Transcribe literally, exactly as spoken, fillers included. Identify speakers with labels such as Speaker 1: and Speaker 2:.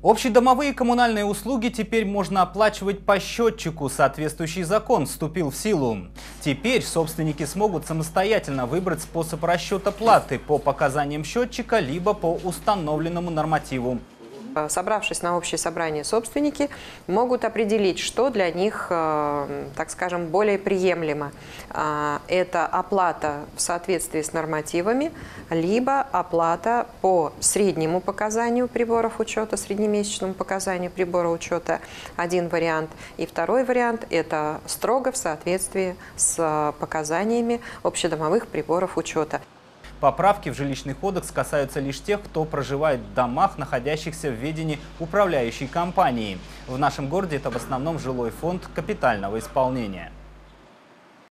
Speaker 1: Общедомовые коммунальные услуги теперь можно оплачивать по счетчику. Соответствующий закон вступил в силу. Теперь собственники смогут самостоятельно выбрать способ расчета платы по показаниям счетчика либо по установленному нормативу.
Speaker 2: Собравшись на общее собрание, собственники могут определить, что для них, так скажем, более приемлемо. Это оплата в соответствии с нормативами, либо оплата по среднему показанию приборов учета, среднемесячному показанию прибора учета, один вариант. И второй вариант – это строго в соответствии с показаниями общедомовых приборов учета.
Speaker 1: Поправки в жилищный кодекс касаются лишь тех, кто проживает в домах, находящихся в ведении управляющей компании. В нашем городе это в основном жилой фонд капитального исполнения.